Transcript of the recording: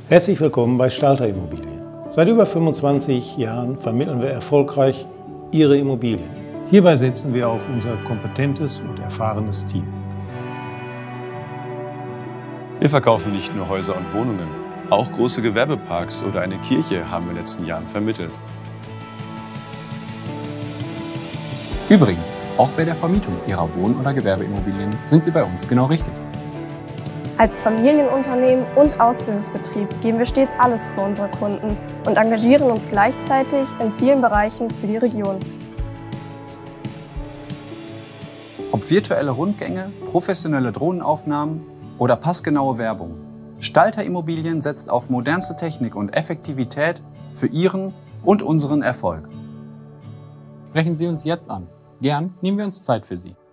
Herzlich willkommen bei Stalter Immobilien. Seit über 25 Jahren vermitteln wir erfolgreich Ihre Immobilien. Hierbei setzen wir auf unser kompetentes und erfahrenes Team. Wir verkaufen nicht nur Häuser und Wohnungen, auch große Gewerbeparks oder eine Kirche haben wir in den letzten Jahren vermittelt. Übrigens, auch bei der Vermietung Ihrer Wohn- oder Gewerbeimmobilien sind Sie bei uns genau richtig. Als Familienunternehmen und Ausbildungsbetrieb geben wir stets alles für unsere Kunden und engagieren uns gleichzeitig in vielen Bereichen für die Region. Ob virtuelle Rundgänge, professionelle Drohnenaufnahmen oder passgenaue Werbung, Stalter Immobilien setzt auf modernste Technik und Effektivität für Ihren und unseren Erfolg. Sprechen Sie uns jetzt an. Gern nehmen wir uns Zeit für Sie.